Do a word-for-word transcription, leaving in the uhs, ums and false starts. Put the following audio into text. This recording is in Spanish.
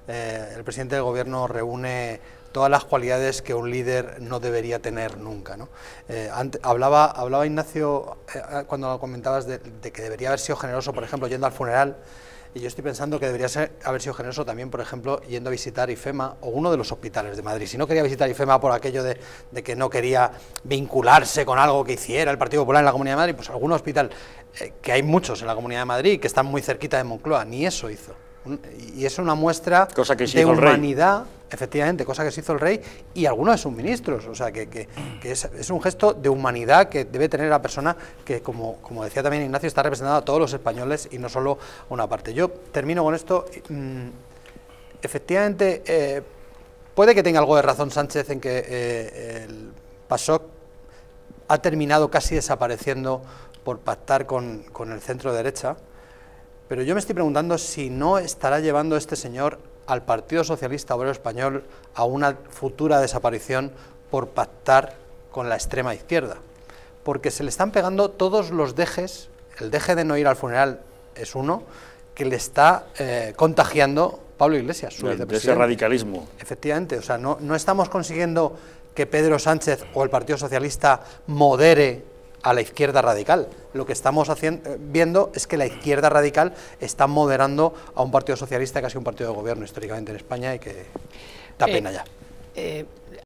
eh, el presidente del gobierno reúne todas las cualidades que un líder no debería tener nunca, ¿no? Eh, antes, hablaba, hablaba Ignacio, eh, cuando comentabas de, de que debería haber sido generoso, por ejemplo, yendo al funeral, y yo estoy pensando que debería ser, haber sido generoso también, por ejemplo, yendo a visitar IFEMA o uno de los hospitales de Madrid. Si no quería visitar IFEMA por aquello de, de que no quería vincularse con algo que hiciera el Partido Popular en la Comunidad de Madrid, pues algún hospital, eh, que hay muchos en la Comunidad de Madrid, que están muy cerquita de Moncloa, ni eso hizo. Y es una muestra cosa que de humanidad, efectivamente, cosa que se hizo el rey y algunos de sus ministros, o sea, que, que, que es, es un gesto de humanidad que debe tener la persona que, como, como decía también Ignacio, está representando a todos los españoles y no solo a una parte. Yo termino con esto, mm, efectivamente, eh, puede que tenga algo de razón Sánchez en que eh, el PASOK ha terminado casi desapareciendo por pactar con, con el centro derecha. Pero yo me estoy preguntando si no estará llevando este señor al Partido Socialista Obrero Español a una futura desaparición por pactar con la extrema izquierda. Porque se le están pegando todos los dejes, el deje de no ir al funeral es uno, que le está eh, contagiando Pablo Iglesias, su vicepresidente. De ese radicalismo. Efectivamente, o sea, no, no estamos consiguiendo que Pedro Sánchez o el Partido Socialista modere a la izquierda radical. Lo que estamos haciendo, viendo es que la izquierda radical está moderando a un partido socialista que ha sido un partido de gobierno históricamente en España y que da pena eh, ya. Eh,